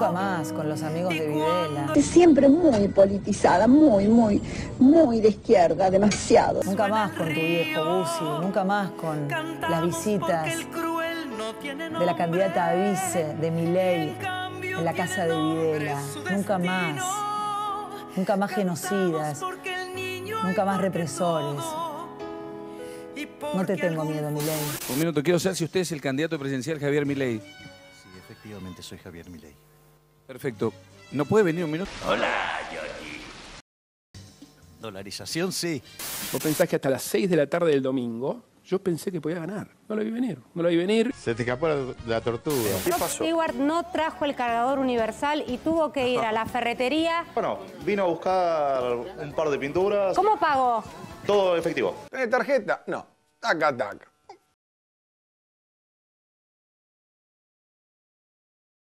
Nunca más con los amigos de Videla. Siempre muy politizada, muy de izquierda, demasiado. Nunca más con tu viejo Bussi, nunca más con las visitas de la candidata a vice de Milei en la casa de Videla. Nunca más genocidas, nunca más represores. No te tengo miedo, Milei. Un minuto, quiero saber si usted es el candidato presidencial Javier Milei. Sí, efectivamente soy Javier Milei. Perfecto. ¿No puede venir un minuto? Hola, Johnny. Dolarización, sí. Vos pensás que hasta las 6 de la tarde del domingo yo pensé que podía ganar. No lo vi venir, Se te escapó la tortuga. ¿Qué pasó? Stewart no trajo el cargador universal y tuvo que ir a la ferretería. Bueno, vino a buscar un par de pinturas. ¿Cómo pagó? Todo efectivo. ¿Tenés tarjeta? No. Taca, taca.